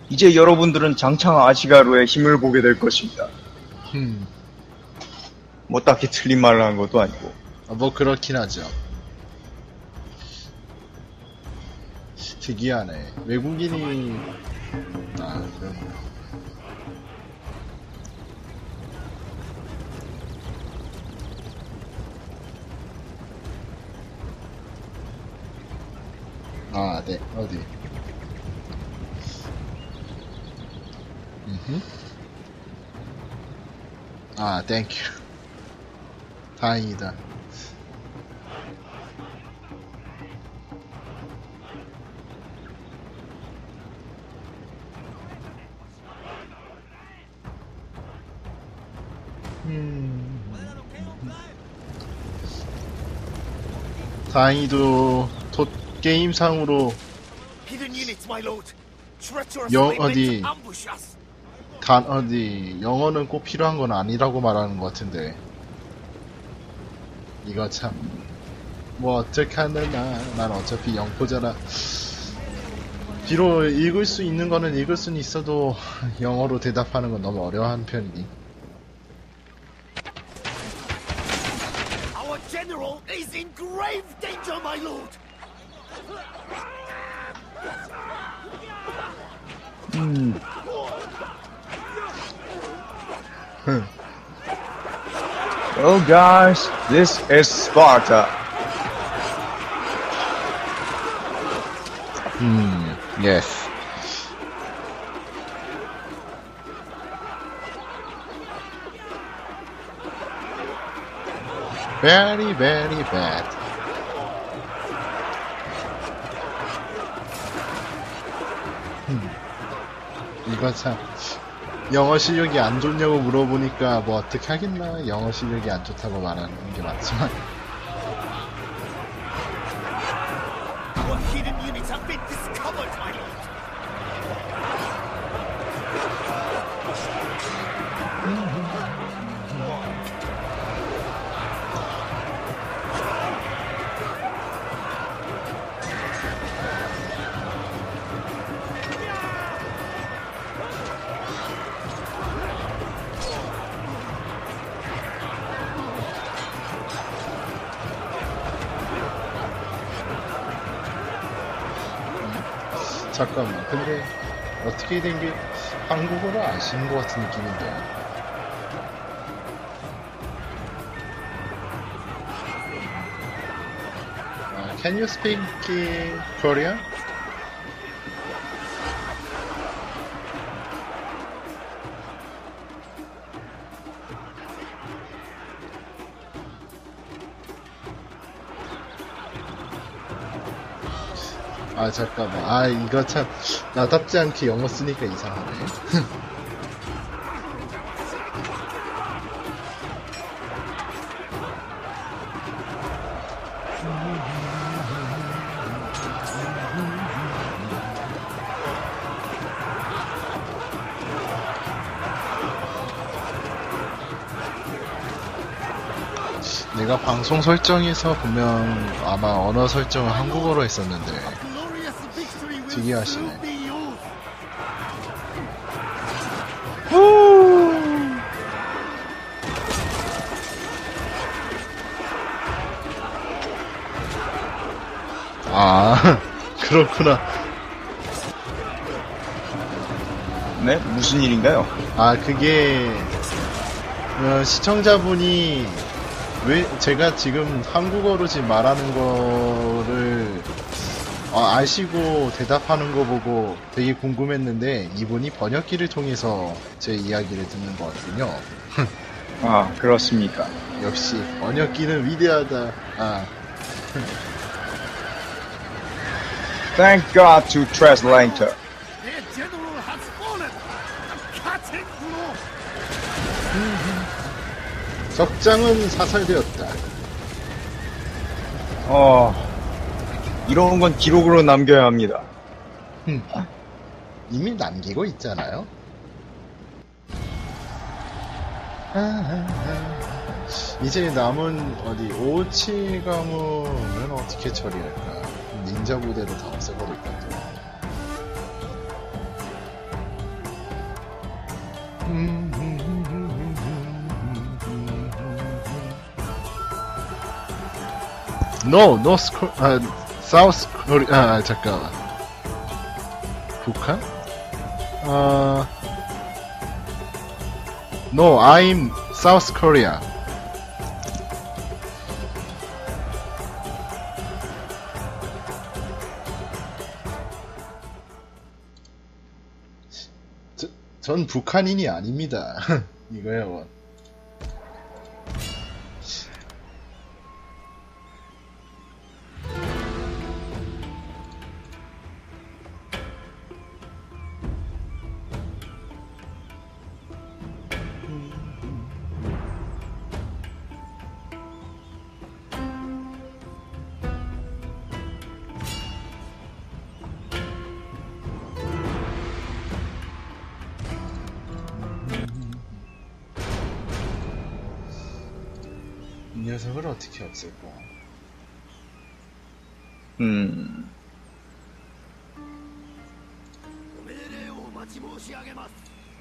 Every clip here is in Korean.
이제 여러분들은 장창 아시가루의 힘을 보게 될 것입니다. 뭐 딱히 틀린 말을 한 것도 아니고. 뭐 그렇긴 하죠. 특이하네. 외국인이 그럼. 네. 어디? 땡큐. 다행이다. 다행히도 게임상으로 영어는 꼭 필요한 건 아니라고 말하는 것 같은데, 이거 참, 뭐 어떡하느냐, 난 어차피 영포자라. 비록 읽을 수 있는 거는 읽을 수는 있어도 영어로 대답하는 건 너무 어려운 편이니. Our general is in grave danger, my lord. Well, guys, this is Sparta. Yes. Very, very bad. 이거 참, 영어 실력이 안 좋냐고 물어보니까 뭐 어떻게 하겠나. 영어 실력이 안 좋다고 말하는 게 맞지만. Our hidden units have been discovered, my lord. 잠깐만, 근데 어떻게 된 게 한국어를 아시는 것 같은 느낌인데. Can you speak Korean? 잠깐만. 이거 참, 나답지 않게 영어 쓰니까 이상하네. 내가 방송 설정에서 보면 아마 언어 설정을 한국어로 했었는데, 특이하시네. 그렇구나. 네? 무슨 일인가요? 그게 시청자분이 왜 제가 지금 한국어로 지금 말하는 거를 아시고 대답하는 거 보고 되게 궁금했는데, 이분이 번역기를 통해서 제 이야기를 듣는 것 같군요. 그렇습니까? 역시 번역기는 위대하다. Thank God to translator. Their general has fallen. Cut it low. 적장은 사살되었다. 이런 건 기록으로 남겨야 합니다. 이미 남기고 있잖아요. 이제 남은 오치 가문은 어떻게 처리할까? 닌자 부대로 다 없애버릴까? No, South Korea, 잠깐만. 북한? No, I'm South Korea. 전 북한인이 아닙니다. 이거야, 뭐. 이 녀석을 어떻게 없앨까? ご命令をお待ち申し上げます。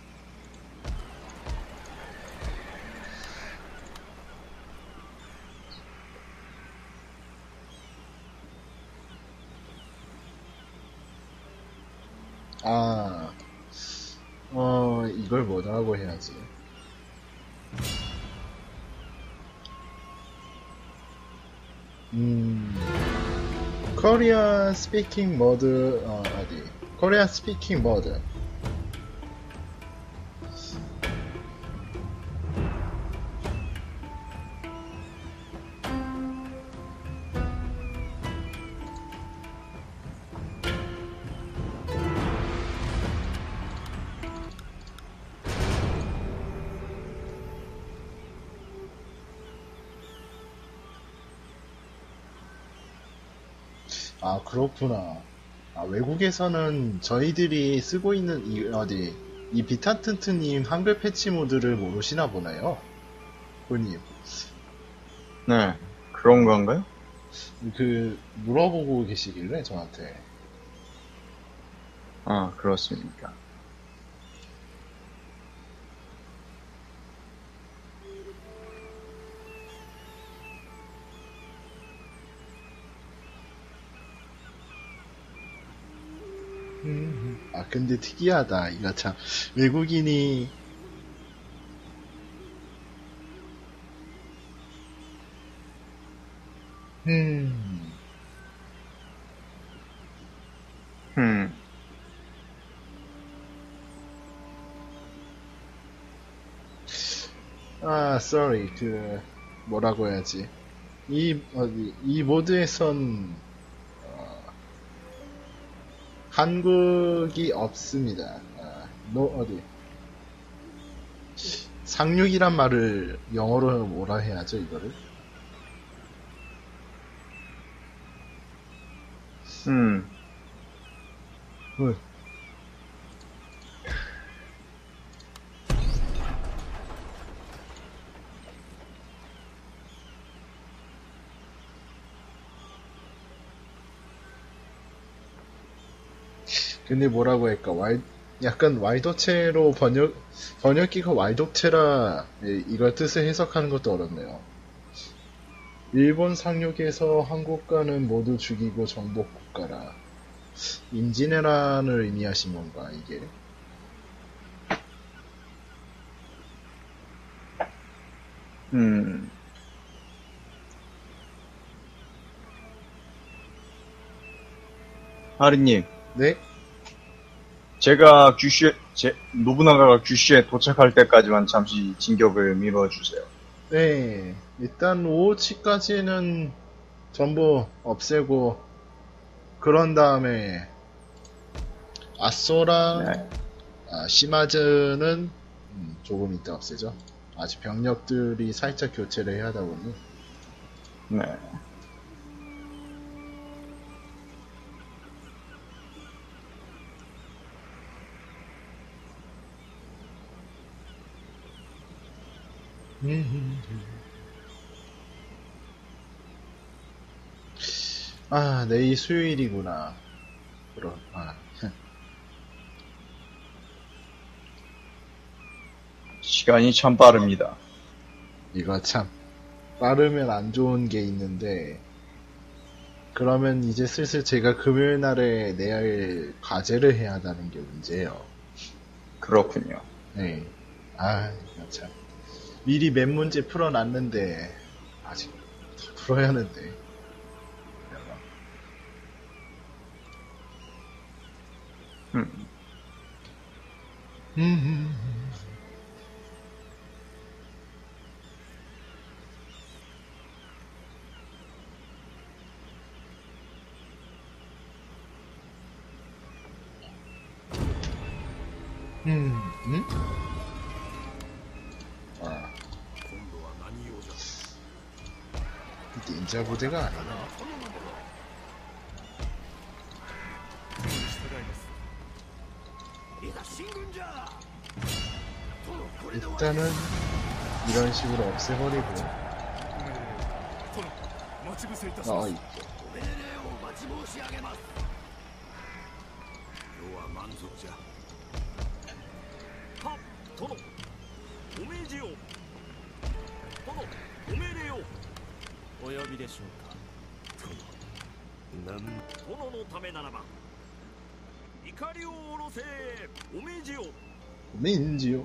이걸 뭐라고 해야지? Korean speaking mode, 어디? Korean speaking mode. 아, 그렇구나. 아, 외국에서는 저희들이 쓰고 있는 이 비타튼트님 한글 패치 모드를 모르시나 보네요. 후님. 네. 그런 건가요? 물어보고 계시길래, 저한테. 아, 그렇습니까. 근데 특이하다. 이거 참, 외국인이, 음. sorry. 뭐라고 해야지. 이 모드에선, 한국이 없습니다. 상륙이란 말을 영어로 뭐라 해야죠, 이거를? 근데 뭐라고 할까, 약간 와이도체로 번역기가 와이도체라, 이걸 뜻을 해석하는 것도 어렵네요. 일본 상륙에서 한국과는 모두 죽이고 정복 국가라. 임진왜란을 의미하신 건가, 이게? 하리님, 네? 노부나가가 규슈에 도착할 때까지만 잠시 진격을 미뤄주세요. 네. 일단 오우치까지는 전부 없애고, 그런 다음에, 아쏘랑, 네. 시마즈는, 조금 이따 없애죠. 아직 병력들이 살짝 교체를 해야 하다 보니. 네. 내일 수요일이구나. 시간이 참 빠릅니다. 이거 참 빠르면 안 좋은 게 있는데, 그러면 이제 슬슬 제가 금요일 날에 내야 할 과제를 해야 한다는 게 문제예요. 그렇군요. 네. 아, 이거 참. 미리 몇 문제 풀어놨는데, 아직 더 풀어야 하는데. 음, 음. 음? 아, 닌자 부대가 아니네. 일단은 이런 식으로 없애버리고, 아, 민지요.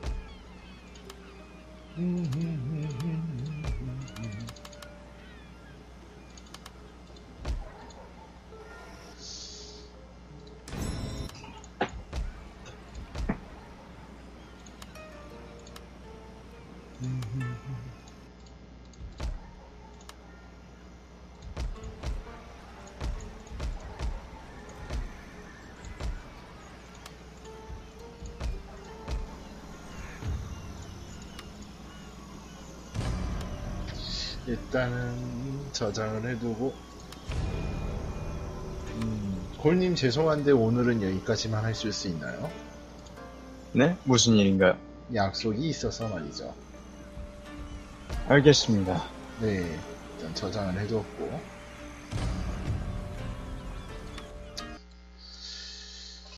일단은 저장을 해두고, 골님 죄송한데 오늘은 여기까지만 하실 수 있나요? 네? 무슨 일인가요? 약속이 있어서 말이죠. 알겠습니다. 네, 일단 저장을 해두었고,